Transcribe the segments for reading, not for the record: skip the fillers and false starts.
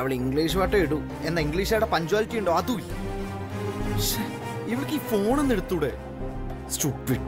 അവൾ ഇംഗ്ലീഷ് പാട്ടം ഇടൂ. എന്നാ ഇംഗ്ലീഷുകാരുടെ പഞ്ച്വാലിറ്റി ഉണ്ടോ? അതുമില്ല. ഇവൾക്ക് ഈ ഫോണൊന്നും എടുത്തൂടെ? സ്റ്റുപ്പിഡ്.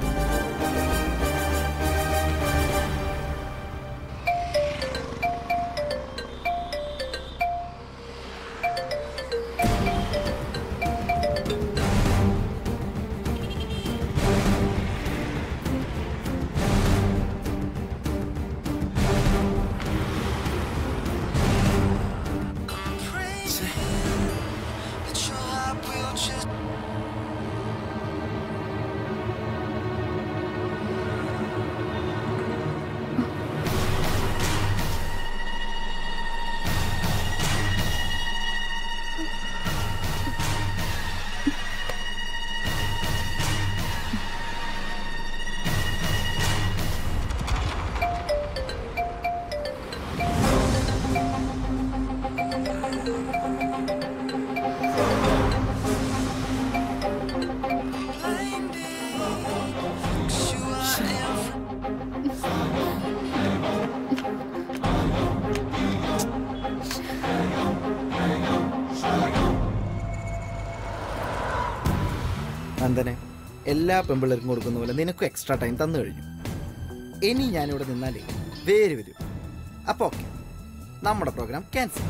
നന്ദനെ, എല്ലാ പെമ്പിള്ളേർക്കും കൊടുക്കുന്ന പോലെ നിനക്കും എക്സ്ട്രാ ടൈം തന്നു കഴിഞ്ഞു. ഇനി ഞാനിവിടെ നിന്നാലേ വേര് വരും. അപ്പോൾ ഓക്കെ, നമ്മുടെ പ്രോഗ്രാം ക്യാൻസൽ.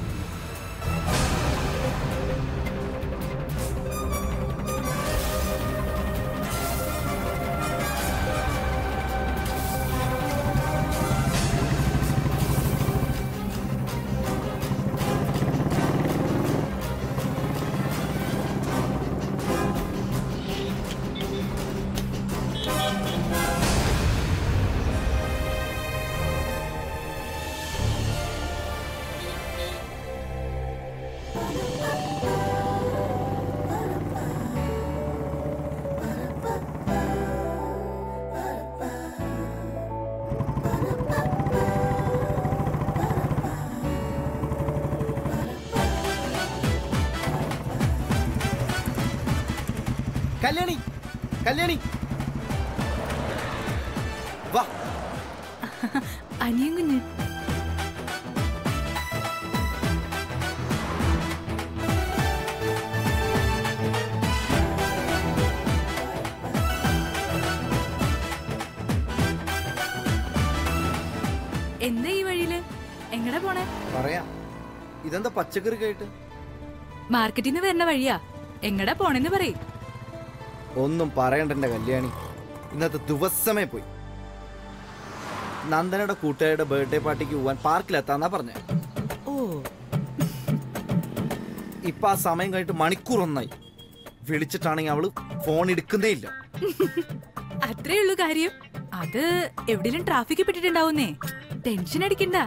കല്യാണി, കല്യാണി വാ. അനിയൻ കുഞ്ഞ്, എന്താ ഈ വഴിയില്? എങ്ങടെ പോണേ? പറയാം. ഇതെന്താ പച്ചക്കറി കേട്ട്? മാർക്കറ്റിൽ നിന്ന് വരുന്ന വഴിയാ. എങ്ങടാ പോണെന്ന് പറയും. ഒന്നും പറയണ്ട കല്യാണി, ഇന്നത്തെ ദിവസമേ പോയി. നന്ദനയുടെ കൂട്ടുകാരുടെ ബർത്ത്ഡേ പാർട്ടിക്ക് പോവാൻ പാർക്കിലെത്താന്നാ പറഞ്ഞേ. ഓ, ഇപ്പൊ ആ സമയം കഴിഞ്ഞിട്ട് മണിക്കൂർ ഒന്നായി. വിളിച്ചിട്ടാണെങ്കിൽ അവള് ഫോൺ എടുക്കുന്നേ ഇല്ല. അത്രേ ഉള്ളൂ കാര്യം. അത് എവിടെയും ട്രാഫിക് പെട്ടിട്ടുണ്ടാവുന്നേ. ടെൻഷൻ അടിക്കണ്ട.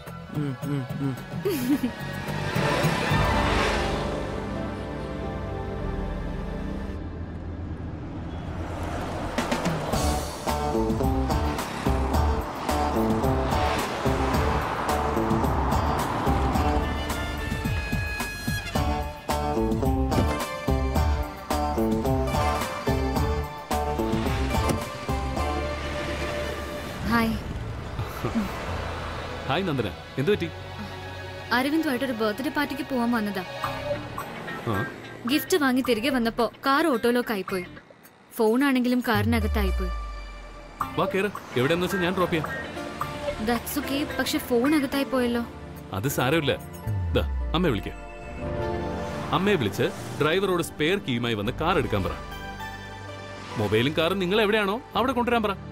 ഹായ് നന്ദന, എന്തു പറ്റി? അരവിന്ദുമായിട്ടൊരു ബർത്ത്ഡേ പാർട്ടിക്ക് പോവാൻ വന്നതാ. ഗിഫ്റ്റ് വാങ്ങി തിരികെ വന്നപ്പോ കാർ ഓട്ടോലോക്കായിപ്പോയി. ഫോണാണെങ്കിലും കാറിനകത്തായിപ്പോയി. എവിടെയെന്ന് വെച്ചാൽ ഞാൻ ഡ്രോപ്പ് ചെയ്യാം. ദാറ്റ്സ് ഓക്കേ, പക്ഷെ ഫോണകത്തായി പോയല്ലോ. അത് സാരമില്ല. അമ്മയെ വിളിക്കാം. അമ്മയെ വിളിച്ച് ഡ്രൈവറോട് സ്പെയർ കീയുമായി വന്ന് കാർ എടുക്കാൻ പറ. മൊബൈലും കാറും നിങ്ങൾ എവിടെയാണോ അവിടെ കൊണ്ടുവരാൻ പറ.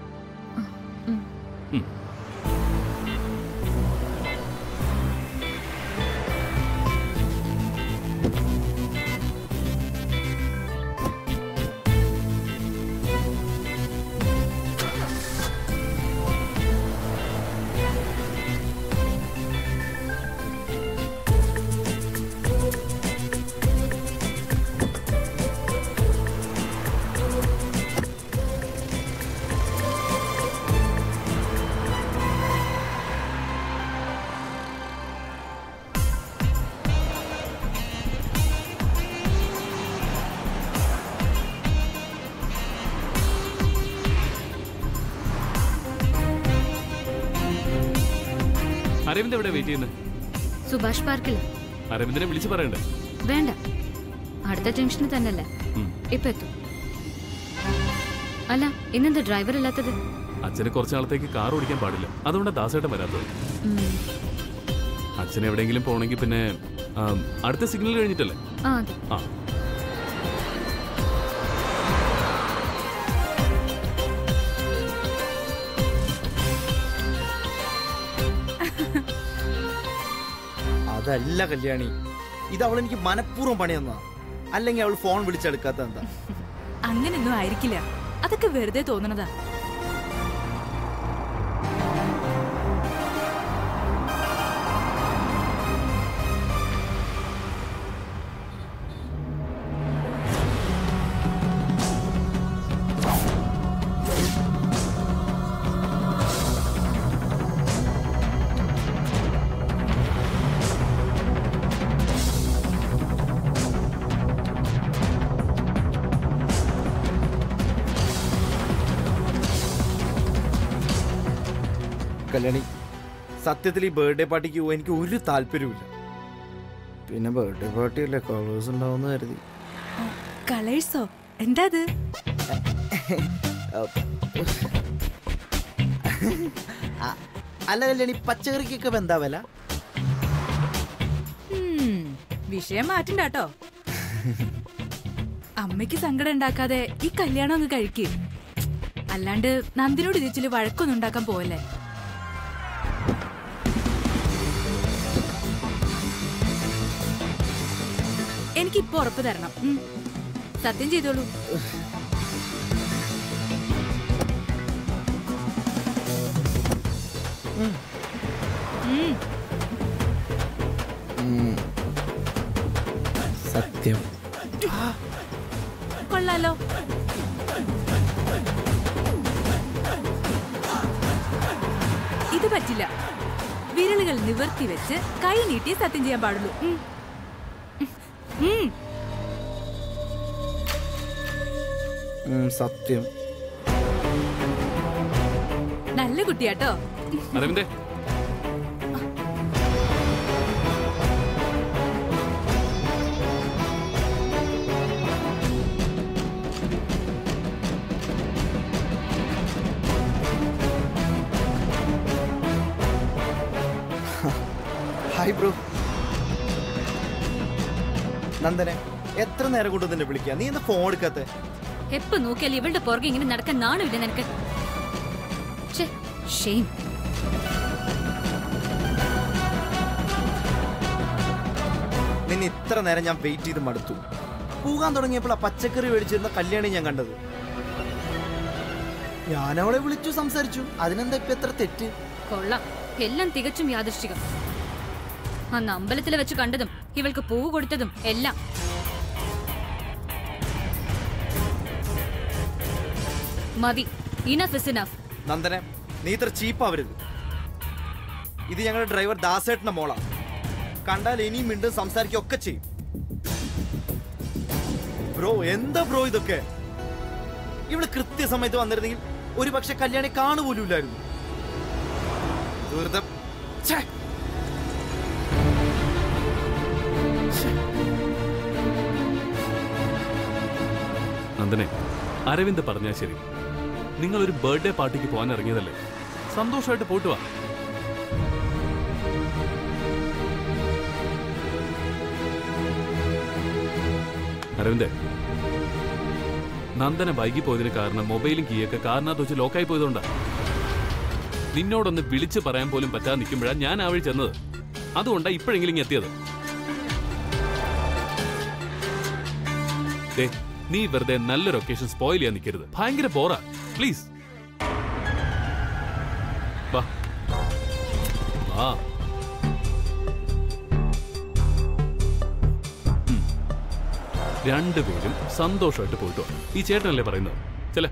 അരവിന്ദ് എവിടെ വെയിറ്റ് ചെയ്യുന്നത്? സുഭാഷ് പാർക്കിൽ. അരവിന്ദനെ വിളിച്ചു പറയണ്ടേ? വേണ്ട, അടുത്ത ജംഗ്ഷന് തന്നെയല്ലേ, ഉം. ഇപ്പൊ എത്തും. അല്ല, ഇന്നെന്താ ഡ്രൈവർ ഇല്ലാത്തത്? അച്ഛന് കുറച്ചു നാളത്തേക്ക് കാർ ഓടിക്കാൻ പാടില്ല, അതുകൊണ്ടാണ് ദാസേട്ടൻ വരാത്തത്. ഉം. അച്ഛൻ എവിടെയെങ്കിലും പോണെങ്കിൽ പിന്നെ അടുത്ത സിഗ്നൽ കഴിഞ്ഞിട്ടല്ലേ? ആ അതെ. ആ അതല്ല കല്യാണി, ഇത് അവൾ എനിക്ക് മനഃപൂർവ്വം പണി തന്നാ. അല്ലെങ്കിൽ അവൾ ഫോൺ വിളിച്ചെടുക്കാത്ത എന്താ? അങ്ങനെയൊന്നും ആയിരിക്കില്ല, അതൊക്കെ വെറുതെ തോന്നണതാ. കല്യാണി, സത്യത്തിൽ ഈ ബർത്ത്ഡേ പാർട്ടിക്ക് പോകാൻ എനിക്ക് ഒരു താല്പര്യമില്ല. പിന്നെ ബർത്ത്ഡേ പാർട്ടി അല്ലേ, കളേഴ്സ് ഉണ്ടാവുന്ന കരുതി. കളേഴ്സോ? എന്താ അത്? അല്ല കല്യാണി, പച്ചക്കറിക്കൊക്കെ എന്താ വില? വിഷയം മാറ്റണ്ടാട്ടോ. അമ്മയ്ക്ക് സങ്കടം ഉണ്ടാക്കാതെ ഈ കല്യാണം അങ്ങ് കഴിക്ക്. അല്ലാണ്ട് നന്ദിനോട് ഇതിച്ചില് വഴക്കൊന്നും ഉണ്ടാക്കാൻ പോവല്ലേ. എനിക്കിപ്പോ ഉറപ്പ് തരണം. സത്യം ചെയ്തോളൂ. സത്യം. കൊള്ളാലോ. ഇത് പറ്റില്ല. വിരലുകൾ നിവർത്തി വെച്ച് കൈ നീട്ടി സത്യം ചെയ്യാൻ പാടുള്ളൂ. സത്യം. നല്ല കുട്ടിയാട്ടോ. അരവിന്ദേ, ഹായ് ബ്രോ. നന്ദനെ, എത്ര നേരം കൊണ്ട് നിന്നെ വിളിക്കുക, നീ എന്താ ഫോൺ എടുക്കാത്തെ? എപ്പോ നോക്കിയാലും ഇവളുടെ പുറകെ ഇങ്ങനെ നടക്കാൻ നാണമില്ല നിനക്ക്? ഷെയിം. നിന്നെ ഇത്ര നേരം ഞാൻ വെയിറ്റ് ചെയ്ത് മടുത്തു. പോകാൻ തുടങ്ങിയപ്പോൾ ആ പച്ചക്കറി മേടിച്ചിരുന്ന കല്യാണി ഞാൻ കണ്ടത്. ഞാൻ അവളെ വിളിച്ചു സംസാരിച്ചു, അതിനെന്താ ഇപ്പൊ എത്ര തെറ്റ്? കൊള്ളാം, എല്ലാം തികച്ചും യാദൃശ്ചികം. അന്ന് അമ്പലത്തിൽ വെച്ച് കണ്ടതും ഇവൾക്ക് പൂവ് കൊടുത്തതും എല്ലാം. മതി, ഇനഫ് ഇസ് ഇനഫ്. നന്ദനെ, നീ ഇത്ര ചീപ്പാവരുത്. ഇത് ഞങ്ങളുടെ ഡ്രൈവർ ദാസേട്ടന്റെ മോളാ. കണ്ടാൽ ഇനിയും വീണ്ടും സംസാരിക്കുകയൊക്കെ ചെയ്യും. ബ്രോ, എന്താ ബ്രോ ഇതൊക്കെ? ഇവിടെ കൃത്യസമയത്ത് വന്നിരുന്നെങ്കിൽ ഒരു പക്ഷെ കല്യാണി കാണുപോലുമില്ലായിരുന്നു. വെറുതെ നന്ദനെ, അരവിന്ദ് പറഞ്ഞാ ശരി. നിങ്ങൾ ഒരു ബർത്ത്ഡേ പാർട്ടിക്ക് പോകാൻ ഇറങ്ങിയതല്ലേ, സന്തോഷമായിട്ട് പോയിട്ട് വാ. അരവിന്ദ്, നന്ദന വൈകി പോയതിന് കാരണം മൊബൈലും കീയൊക്കെ കാറിനകത്ത് വെച്ച് ലോക്കായി പോയതുകൊണ്ടാ. നിന്നോടൊന്ന് വിളിച്ചു പറയാൻ പോലും പറ്റാതെ നിൽക്കുമ്പോഴാണ് ഞാൻ ആ വഴി ചെന്നത്. അതുകൊണ്ടാ ഇപ്പോഴെങ്കിലും ഇങ്ങ് എത്തിയത്. നീ വെറുതെ നല്ലൊരു ഒക്കേഷൻ സ്പോയിൽ ചെയ്യാൻ നിൽക്കരുത്. ഭയങ്കര ബോറാ. പ്ലീസ് വാ. രണ്ടുപേരും സന്തോഷമായിട്ട് പോയിട്ട് വാ. ഈ ചേട്ടനല്ലേ പറയുന്നത്? ചെല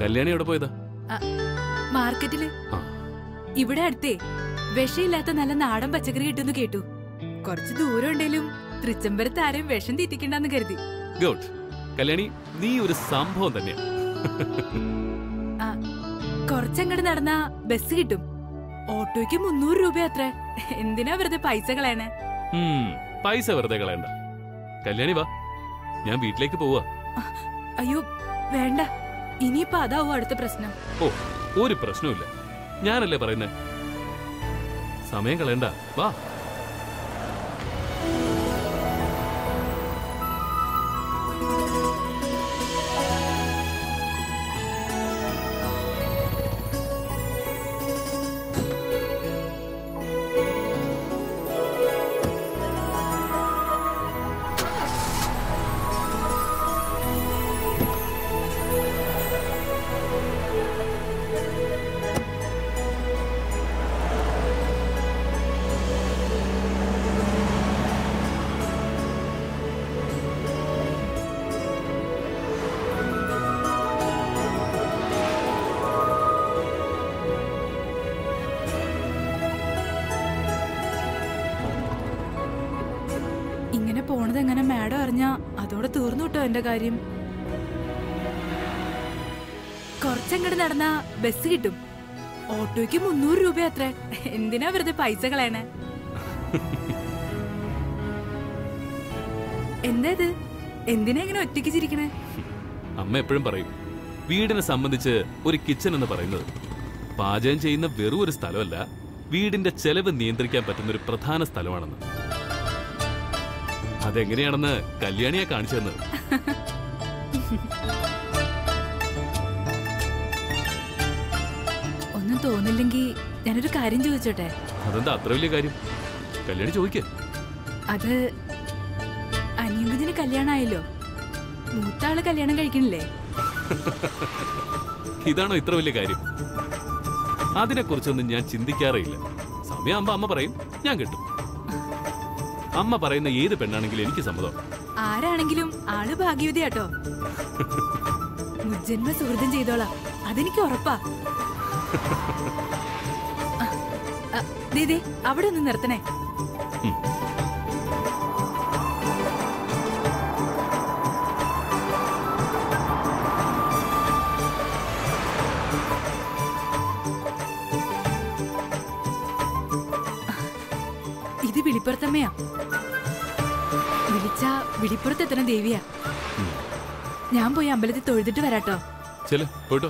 കല്യാണി എവിടെ പോയതാ? മാർക്കറ്റില്. ആ. ഇവിടെ അടുത്തേ വിഷയില്ലാത്ത നല്ല നാടൻ പച്ചക്കറി കിട്ടുന്നു കേട്ടു. കുറച്ച് ദൂരം ഉണ്ടെങ്കിലും തൃച്ചംബരത്ത് ആരെയും വിഷം തീറ്റിക്കണ്ടെന്ന് കരുതി. ഗുഡ്. കല്യാണി, നീ ഒരു സംഭവം തന്നെയാ. കുറച്ചങ്ങോട്ട് നടന്നാ ബസ് കിട്ടും. ഓട്ടോയ്ക്ക് 300 രൂപ അത്ര. എന്തിനാ വെറുതെ പൈസ കളയണേ? പൈസ വെറുതെ കളയണ്ട. കല്യാണി വാ, ഞാൻ വീട്ടിലേക്ക് പോവാ. അയ്യോ വേണ്ട, ഇനിയിപ്പോ അതാവും അടുത്ത പ്രശ്നം. ഓ, ഒരു പ്രശ്നവുമില്ല. ഞാനല്ലേ പറയുന്നേ. സമയം കളയണ്ട, വാ. പോണത് എങ്ങനെ മാഡം അറിഞ്ഞാ അതോടെ തീർന്നു കിട്ടോ എന്റെ കാര്യം. കുറച്ചങ്ങോട്ട് നടന്നാ ബസ് കിട്ടും. ഓട്ടോയ്ക്ക് 300 രൂപ അത്ര. എന്തിനാ വെറുതെ പൈസ കളയണേ? എന്താ ഇത്? എന്തിനാ ഇങ്ങനെ ഒറ്റയ്ക്ക് ചിരിക്കണേ? അമ്മ എപ്പോഴും പറയും, വീടിനെ സംബന്ധിച്ച് ഒരു കിച്ചൺ എന്ന് പറയുന്നത് പാചകം ചെയ്യുന്ന വെറും ഒരു സ്ഥലമല്ല, വീടിന്റെ ചെലവ് നിയന്ത്രിക്കാൻ പറ്റുന്ന ഒരു പ്രധാന സ്ഥലമാണെന്ന്. അതെങ്ങനെയാണെന്ന് കല്യാണിയെ കാണിച്ചു തന്നത്. ഒന്നും തോന്നില്ലെങ്കിൽ ഞാനൊരു കാര്യം ചോദിച്ചോട്ടെ? അതെന്താ അത്ര വലിയ കാര്യം? കല്യാണി ചോദിക്ക. അത് അനിയങ്കുഞ്ഞിന് കല്യാണമായല്ലോ. മൂത്താള് കല്യാണം കഴിക്കണില്ലേ? ഇതാണോ ഇത്ര വലിയ കാര്യം? അതിനെക്കുറിച്ചൊന്നും ഞാൻ ചിന്തിക്കാറേയില്ല. സമയമാകുമ്പോ അമ്മ പറയും, ഞാൻ കിട്ടും. അമ്മ പറയുന്ന ഏത് പെണ്ണാണെങ്കിലും എനിക്ക് സമ്മതം. ആരാണെങ്കിലും ആള് ഭാഗ്യവതിയാട്ടോ. മുജ്ജന്മ സുഹൃതം ചെയ്തോളാം, അതെനിക്ക് ഉറപ്പാ. ദീദി, അവിടെ ഒന്ന് നിർത്തണേ. ഇത് വിളിപ്പുറത്തമ്മയാ. വിളിച്ചാ വിളിപ്പുറത്തെത്തണ ദേവിയാ. ഞാൻ പോയി അമ്പലത്തിൽ തൊഴുതിട്ട് വരാട്ടോ. പോട്ടോ.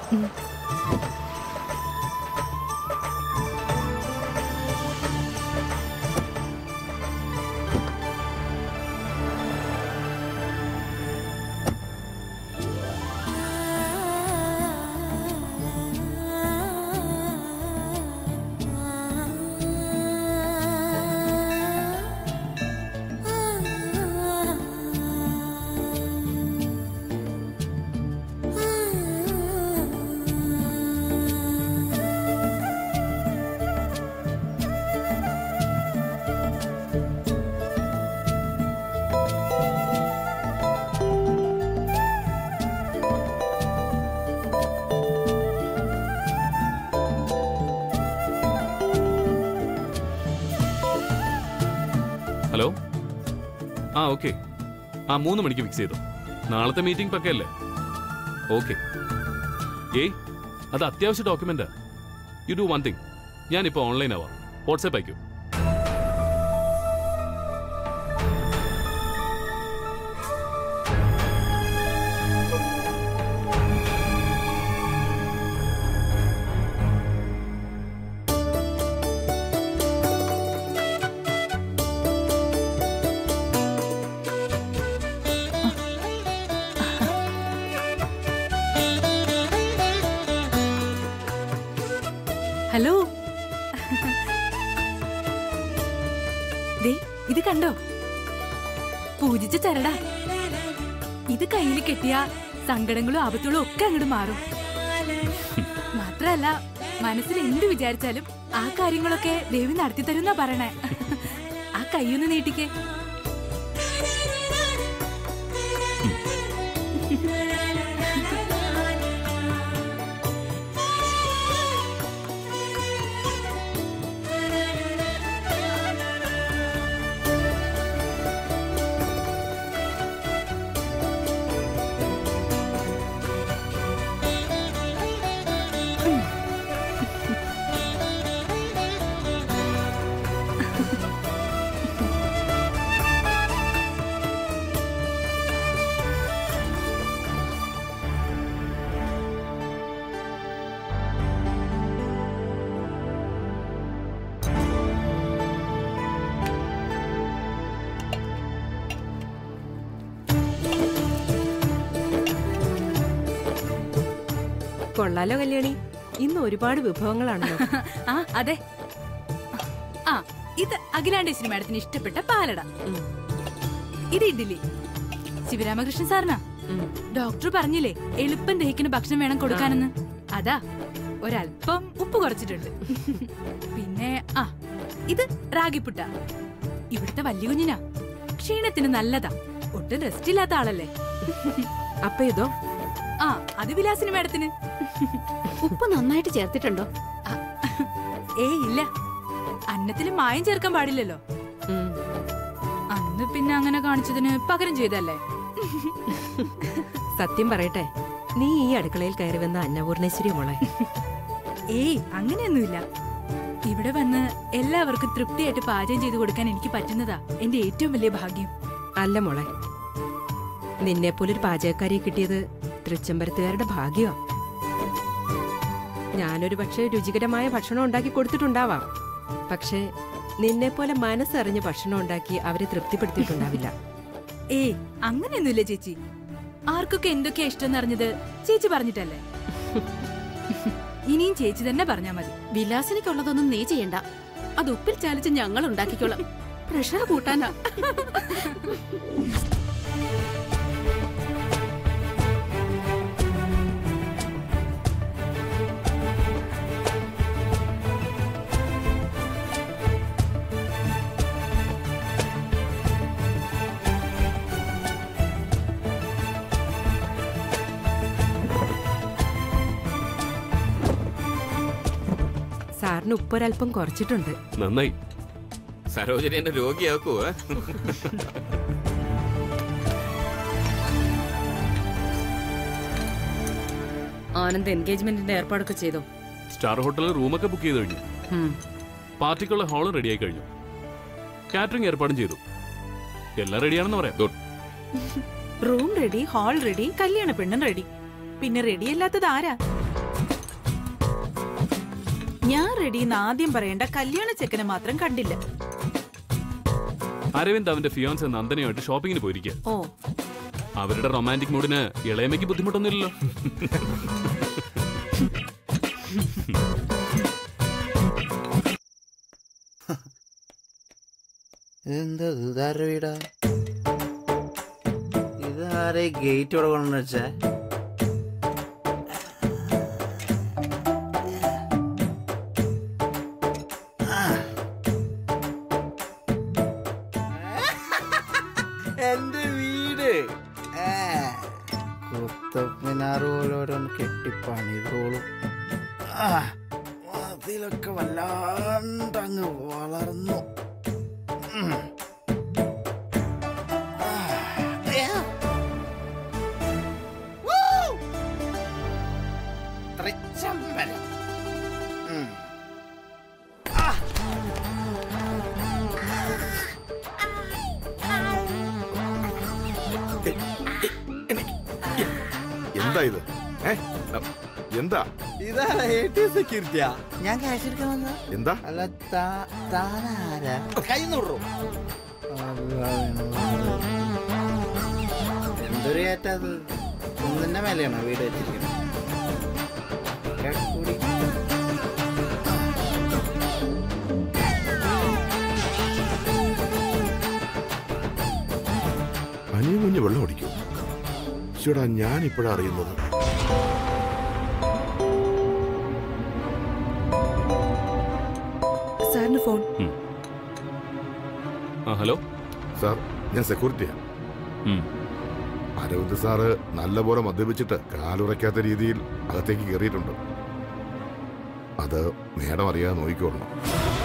ഹലോ. ഓക്കെ. 3 മണിക്ക് ഫിക്സ് ചെയ്തു. നാളത്തെ മീറ്റിംഗ് പക്കല്ലേ? ഓക്കെ. അത് അത്യാവശ്യ ഡോക്യുമെന്റാ. യു ഡു വൺ തിങ്, ഞാനിപ്പോ ഓൺലൈൻ ആവാം. വാട്സാപ്പ് അയക്കൂ. ഹലോ. ദേ, ഇത് കണ്ടോ? പൂജിച്ച ചരടാ. ഇത് കയ്യിൽ കെട്ടിയ സങ്കടങ്ങളും ആപത്തുകളും ഒക്കെ അങ്ങോട്ട് മാറും. മാത്രല്ല, മനസ്സിൽ എന്ത് വിചാരിച്ചാലും ആ കാര്യങ്ങളൊക്കെ ദേവി നടത്തി തരുന്നാ പറയണേ. ആ കൈയൊന്ന് നീട്ടിക്കേ. കൊള്ളാലോ കല്യാണി, ഇന്ന് ഒരുപാട് വിഭവങ്ങളാണല്ലോ. ആ അതെ. ആ ഇത് അഖിലാണ്ടേശ്വരി മാഡത്തിന് ഇഷ്ടപ്പെട്ട പാലട. ഇത് ഇഡ്ഡലി. ശിവരാമകൃഷ്ണൻ സാറിനാ. ഡോക്ടർ പറഞ്ഞില്ലേ എളുപ്പം ദഹിക്കുന്ന ഭക്ഷണം വേണം കൊടുക്കാനെന്ന്. അതാ ഒരല്പം ഉപ്പ് കുറച്ചിട്ടുണ്ട്. പിന്നെ ആ ഇത് റാഗിപ്പുട്ട. ഇവിടുത്തെ വലിയ കുഞ്ഞിനാ, ക്ഷീണത്തിന് നല്ലതാ. ഒട്ടും റെസ്റ്റ് ഇല്ലാത്ത ആളല്ലേ. അപ്പൊ ഇതോ? ആ അത് വിലാസിനി മാഡത്തിന്. ഉപ്പ് നന്നായിട്ട് ചേർത്തിട്ടുണ്ടോ? ഇല്ല, അന്നത്തിൽ മായം ചേർക്കാൻ പാടില്ലല്ലോ. അന്ന് പിന്നെ അങ്ങനെ കാണിച്ചതിന് പകരം ചെയ്തല്ലേ. സത്യം പറയട്ടെ, നീ ഈ അടുക്കളയിൽ കയറി വന്ന അന്നപൂർണേശ്വരി മോളെ. അങ്ങനെയൊന്നുമില്ല. ഇവിടെ വന്ന് എല്ലാവർക്കും തൃപ്തിയായിട്ട് പാചകം ചെയ്തു കൊടുക്കാൻ എനിക്ക് പറ്റുന്നതാ എന്റെ ഏറ്റവും വലിയ ഭാഗ്യം. അല്ല മോളെ, നിന്നെ പോലൊരു പാചകക്കാരിയെ കിട്ടിയത് തൃച്ചംബരത്തുകാരുടെ ഭാഗ്യമാ. ഞാനൊരു പക്ഷേ രുചികരമായ ഭക്ഷണം ഉണ്ടാക്കി കൊടുത്തിട്ടുണ്ടാവാം. പക്ഷേ നിന്നെ പോലെ മനസ്സറിഞ്ഞ് ഭക്ഷണം ഉണ്ടാക്കി അവരെ തൃപ്തിപ്പെടുത്തിയിട്ടുണ്ടാവില്ല. അങ്ങനെയൊന്നുമില്ല ചേച്ചി. ആർക്കൊക്കെ എന്തൊക്കെയാ ഇഷ്ടം എന്നറിഞ്ഞത് ചേച്ചി പറഞ്ഞിട്ടല്ലേ. ഇനിയും ചേച്ചി തന്നെ പറഞ്ഞാ മതി. വിലാസിനിക്കുള്ളതൊന്നും നീ ചെയ്യണ്ട. അത് ഉപ്പിൽ ചാലിച്ച് ഞങ്ങൾ ഉണ്ടാക്കിക്കോളാം. പ്രഷർ കൂട്ടാനാ. സാറിന് ഉപ്പൊരൽപ്പം കുറച്ചിട്ടുണ്ട്. നന്നായി. സരോജിനി എന്നെ രോഗിയാക്കൂ. ആനന്ദ് എൻഗേജ്മെന്റിന്റെ ഏർപ്പാടൊക്കെ ചെയ്തോ? സ്റ്റാർ ഹോട്ടലിൽ റൂമൊക്കെ ബുക്ക് ചെയ്ത് കഴിഞ്ഞു. പാർട്ടിക്കുള്ള ഹാളും റെഡിയായി കഴിഞ്ഞു. കാറ്ററിംഗ് ഏർപ്പാടും ചെയ്തു. എല്ലാം റെഡിയാണെന്ന് പറയാം. Good. Room ready, hall ready, കല്യാണ പെണ്ണും റെഡി. പിന്നെ റെഡിയല്ലാത്തത് ആരാ? ഞാൻ റെഡിന്ന് ആദ്യം പറയേണ്ട കല്യാണ ചെക്കനെ മാത്രം കണ്ടില്ല. അരവിന്ദ് അവന്റെ ഫിയോൻസ് നന്ദനയുമായിട്ട് ഷോപ്പിങ്ങിന് പോയിരിക്കുക. ഓ, അവരുടെ റൊമാൻറ്റിക് മൂഡിന് ഇളയമയ്ക്ക് ബുദ്ധിമുട്ടൊന്നുമില്ലല്ലോ. എന്താ ഇതാരുടെ വീടാ? ഇതാരെ ഗേറ്റോടെ കൊണ്ടെന്ന് വെച്ചേ? എന്റെ വീട് കുത്തപ്പിനാറ് പോലെ ഓരോന്ന് കെട്ടിപ്പണിതോളും. അതിലൊക്കെ വല്ലാണ്ടങ്ങ് വളർന്നു. തൃച്ചംബരം. എന്താ ഇത്? എന്താ ഇതാ സെക്യൂരിറ്റിയാ. ഞാൻ ക്യാഷ് എടുക്കാൻ വന്ന. എന്താ? അല്ല താനാരാ? കൈ നൂറോ? എന്തൊരു കയറ്റത്. ഒന്നിന്റെ മേലെയാണോ വീട് വെച്ചിരിക്കുന്നത്? അനിയൻ കുഞ്ഞ് വെള്ളം അടിക്കും. ചേടാ, ഞാൻ ഇപ്പോഴാ അറിയുന്നത്. സാറിന് ഫോൺ. ഹലോ സാർ, ഞാൻ സെക്യൂരിറ്റിയാ. അരവിന്ദ് സാറ് നല്ലപോലെ മദ്യപിച്ചിട്ട് കാലുറയ്ക്കാത്ത രീതിയിൽ അകത്തേക്ക് കയറിയിട്ടുണ്ട്. അത് മേഡം അറിയാതെ നോക്കിക്കൊള്ളണം.